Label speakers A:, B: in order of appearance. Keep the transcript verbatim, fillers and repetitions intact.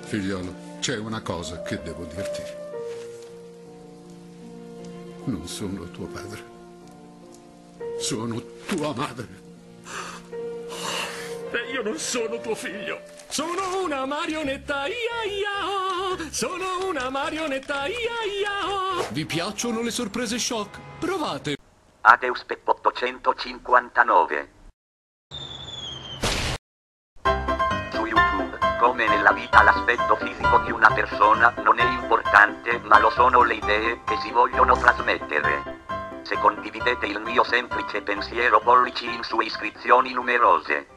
A: Figliolo, c'è una cosa che devo dirti. Non sono tuo padre. Sono tua madre.
B: E io non sono tuo figlio. Sono una marionetta, ia ia. Sono una marionetta, ia ia. Vi piacciono le sorprese shock? Provate.
C: Adeuspep ottocentocinquantanove. Su YouTube, come nella vita l'aspetto fisico di una persona non è importante, ma lo sono le idee che si vogliono trasmettere. Se condividete il mio semplice pensiero, pollici in su iscrizioni numerose.